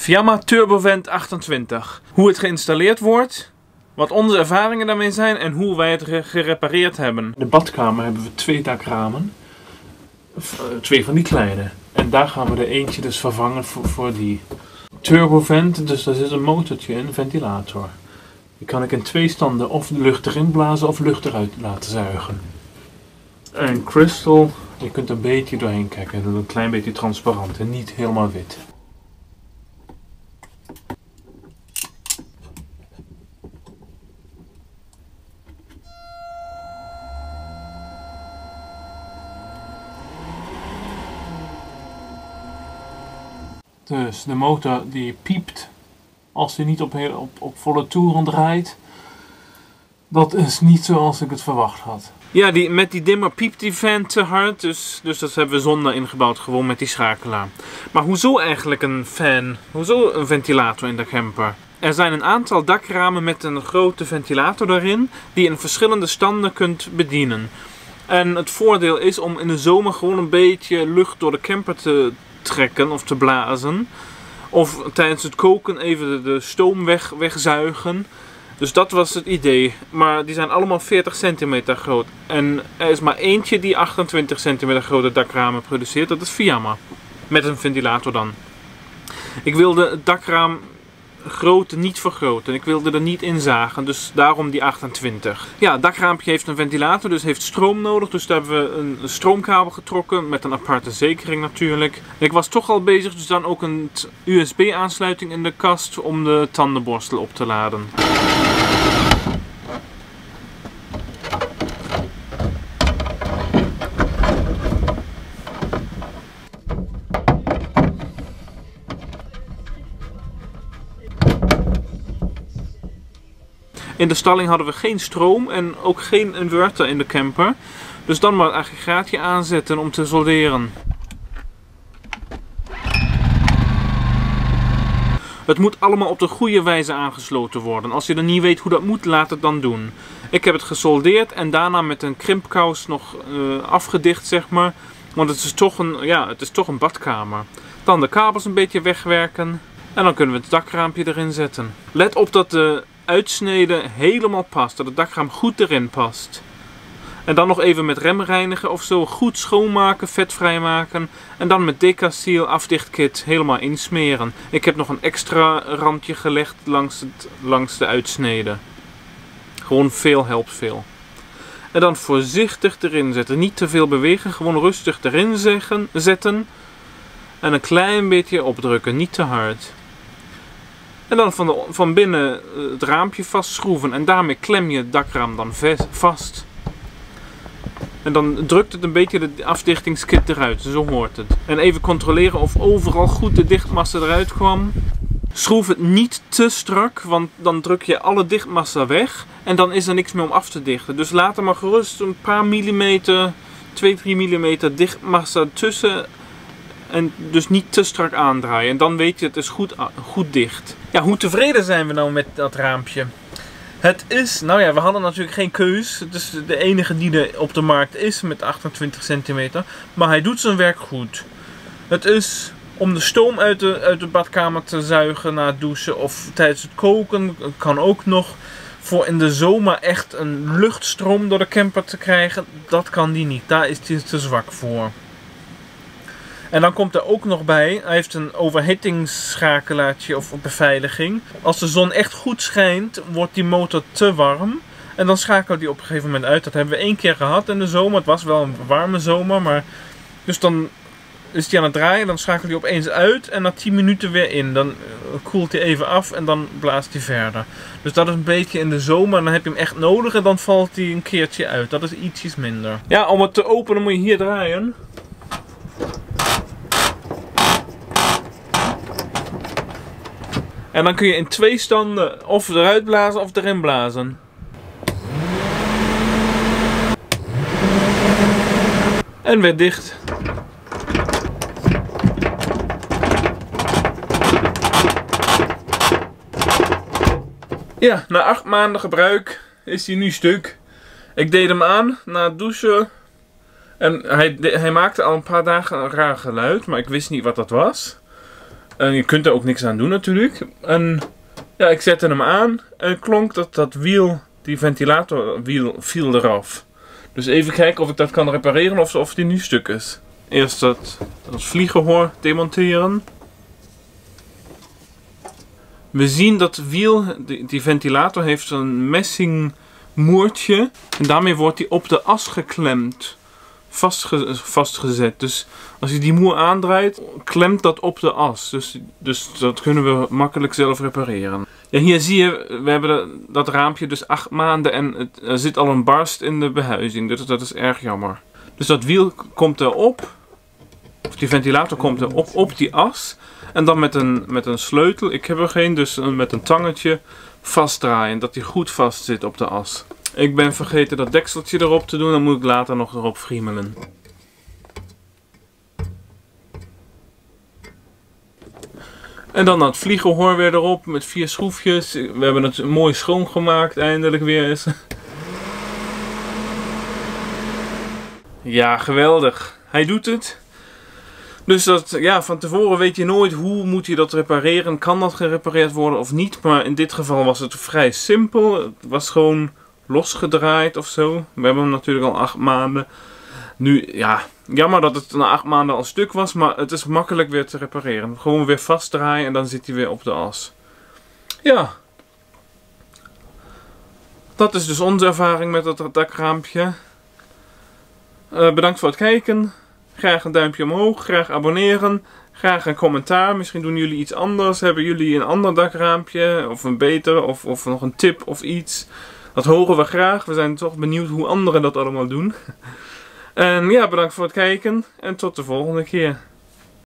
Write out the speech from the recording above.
Fiamma Turbovent 28. Hoe het geïnstalleerd wordt, wat onze ervaringen daarmee zijn en hoe wij het gerepareerd hebben. In de badkamer hebben we 2 dakramen. 2 van die kleine. En daar gaan we er eentje dus vervangen voor die Turbovent. Dus daar zit een motortje in, een ventilator. Die kan ik in 2 standen of lucht erin blazen of lucht eruit laten zuigen. En Crystal, je kunt een beetje doorheen kijken. Een klein beetje transparant en niet helemaal wit. Dus de motor die piept als hij niet op volle toeren draait. Dat is niet zoals ik het verwacht had. Ja, met die dimmer piept die vent te hard. Dus dat hebben we zonder ingebouwd, gewoon met die schakelaar. Maar hoezo eigenlijk een fan? Hoezo een ventilator in de camper? Er zijn een aantal dakramen met een grote ventilator daarin, die je in verschillende standen kunt bedienen. En het voordeel is om in de zomer gewoon een beetje lucht door de camper te trekken of te blazen. Of tijdens het koken even de stoom wegzuigen. Dus dat was het idee. Maar die zijn allemaal 40 centimeter groot. En er is maar eentje die 28 centimeter grote dakramen produceert. Dat is Fiamma. Met een ventilator dan. Ik wilde het dakraam grootte niet vergroten. Ik wilde er niet in zagen. Dus daarom die 28. Ja, het dakraampje heeft een ventilator. Dus heeft stroom nodig. Dus daar hebben we een stroomkabel getrokken. Met een aparte zekering natuurlijk. Ik was toch al bezig. Dus dan ook een USB aansluiting in de kast. Om de tandenborstel op te laden. In de stalling hadden we geen stroom en ook geen inverter in de camper. Dus dan maar het aggregaatje aanzetten om te solderen. Het moet allemaal op de goede wijze aangesloten worden. Als je dan niet weet hoe dat moet, laat het dan doen. Ik heb het gesoldeerd en daarna met een krimpkous nog afgedicht, zeg maar. Want het is toch een badkamer. Dan de kabels een beetje wegwerken. En dan kunnen we het dakraampje erin zetten. Let op dat de uitsnede helemaal past. Dat het dakraam goed erin past. En dan nog even met remreinigen of zo goed schoonmaken, vetvrij maken. En dan met Decasyl afdichtkit helemaal insmeren. Ik heb nog een extra randje gelegd langs de uitsnede. Gewoon veel helpt veel. En dan voorzichtig erin zetten. Niet te veel bewegen, gewoon rustig erin zetten. En een klein beetje opdrukken, niet te hard. En dan van binnen het raampje vastschroeven. En daarmee klem je het dakraam dan vast. En dan drukt het een beetje de afdichtingskit eruit. Zo hoort het. En even controleren of overal goed de dichtmassa eruit kwam. Schroef het niet te strak, want dan druk je alle dichtmassa weg. En dan is er niks meer om af te dichten. Dus laat er maar gerust een paar millimeter, 2-3 millimeter dichtmassa tussen. En dus niet te strak aandraaien. En dan weet je het is goed dicht. Ja, hoe tevreden zijn we nou met dat raampje? Het is, nou ja, we hadden natuurlijk geen keus. Het is de enige die er op de markt is met 28 centimeter. Maar hij doet zijn werk goed. Het is om de stoom uit de badkamer te zuigen na het douchen of tijdens het koken. Kan ook nog. Voor in de zomer echt een luchtstroom door de camper te krijgen, dat kan die niet. Daar is hij te zwak voor. En dan komt er ook nog bij, hij heeft een overhittingsschakelaartje of beveiliging. Als de zon echt goed schijnt, wordt die motor te warm. En dan schakelt die op een gegeven moment uit. Dat hebben we 1 keer gehad in de zomer. Het was wel een warme zomer, maar dus dan is hij aan het draaien. Dan schakelt hij opeens uit en na 10 minuten weer in. Dan koelt hij even af en dan blaast hij verder. Dus dat is een beetje in de zomer. Dan heb je hem echt nodig en dan valt hij een keertje uit. Dat is ietsjes minder. Ja, om het te openen moet je hier draaien. En dan kun je in 2 standen of eruit blazen of erin blazen. En weer dicht. Ja, na 8 maanden gebruik is hij nu stuk. Ik deed hem aan na het douchen. En hij maakte al een paar dagen een raar geluid, maar ik wist niet wat dat was. En je kunt er ook niks aan doen natuurlijk. En ja, ik zette hem aan en klonk dat wiel, die ventilatorwiel, viel eraf. Dus even kijken of ik dat kan repareren of die nu stuk is. Eerst dat vliegenhoor demonteren. We zien dat wiel, die ventilator heeft een messing moertje. En daarmee wordt die op de as geklemd. Vastgezet. Dus als je die moer aandraait, klemt dat op de as. Dus dat kunnen we makkelijk zelf repareren. Ja, hier zie je, we hebben dat raampje dus 8 maanden en er zit al een barst in de behuizing. Dus dat is erg jammer. Dus dat wiel komt erop. Of die ventilator komt erop op die as. En dan met een sleutel, ik heb er geen, dus met een tangetje vastdraaien. Dat die goed vast zit op de as. Ik ben vergeten dat dekseltje erop te doen, dan moet ik later nog erop friemelen. En dan dat vliegenhoor weer erop met 4 schroefjes. We hebben het mooi schoongemaakt eindelijk weer eens. Ja, geweldig. Hij doet het. Dus dat, ja, van tevoren weet je nooit hoe moet je dat repareren. Kan dat gerepareerd worden of niet? Maar in dit geval was het vrij simpel. Het was gewoon losgedraaid of zo. We hebben hem natuurlijk al 8 maanden. Nu, ja, jammer dat het na 8 maanden al stuk was, maar het is makkelijk weer te repareren. Gewoon weer vastdraaien en dan zit hij weer op de as. Ja. Dat is dus onze ervaring met dat dakraampje. Bedankt voor het kijken. Graag een duimpje omhoog, graag abonneren. Graag een commentaar. Misschien doen jullie iets anders. Hebben jullie een ander dakraampje? Of een beter? Of nog een tip of iets? Dat horen we graag. We zijn toch benieuwd hoe anderen dat allemaal doen. En ja, bedankt voor het kijken. En tot de volgende keer.